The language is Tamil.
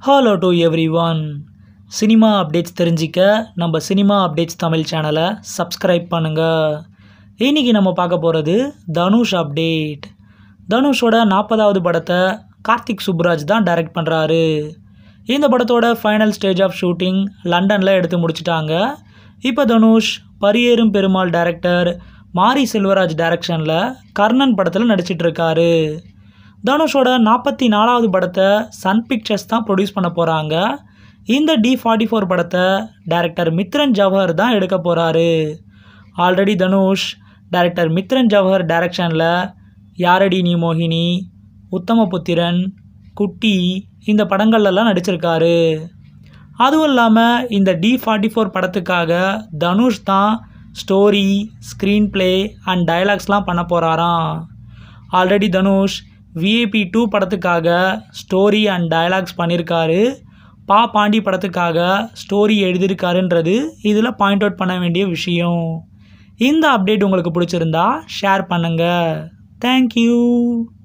Hello to everyone. Cinema updates தெரிஞ்சிக்க நம்ம சினிமா அப்டேட்ஸ் தமிழ் சேனலை சப்ஸ்கிரைப் பண்ணுங்க. இன்னைக்கு நம்ம பார்க்க போகிறது தனுஷ் அப்டேட். தனுஷோட 40வது படத்தை கார்த்திக் சுப்பராஜ் தான் டைரக்ட் பண்ணுறாரு. இந்த படத்தோட ஃபைனல் ஸ்டேஜ் ஆஃப் ஷூட்டிங் லண்டனில் எடுத்து முடிச்சிட்டாங்க. இப்போ தனுஷ் பரியேறும் பெருமாள் டைரக்டர் மாரி செல்வராஜ் டைரக்ஷனில் கர்ணன் படத்தில் நடிச்சிட்ருக்காரு. தனுஷோட 44வது படத்தை சன் பிக்சர்ஸ் தான் ப்ரொடியூஸ் பண்ண போகிறாங்க. இந்த D44 படத்தை டைரக்டர் மித்ரன் ஜவஹர் தான் எடுக்க போகிறாரு. ஆல்ரெடி தனுஷ் டைரக்டர் மித்ரன் ஜவஹர் டைரக்ஷனில் யாரடி நீ மோகினி, உத்தம புத்திரன், குட்டி இந்த படங்கள்லாம் நடிச்சிருக்காரு. அதுவும் இல்லாமல் இந்த D44 படத்துக்காக தனுஷ் தான் ஸ்டோரி, ஸ்க்ரீன்ப்ளே அண்ட் டைலாக்ஸ்லாம் பண்ண போகிறாராம். ஆல்ரெடி தனுஷ் VIP 2 படத்துக்காக ஸ்டோரி அண்ட் டைலாக்ஸ் பண்ணியிருக்காரு. பா பாண்டி படத்துக்காக ஸ்டோரி எழுதியிருக்காருன்றது இதில் பாயிண்ட் அவுட் பண்ண வேண்டிய விஷயம். இந்த அப்டேட் உங்களுக்கு பிடிச்சிருந்தா ஷேர் பண்ணுங்கள். தேங்க்யூ.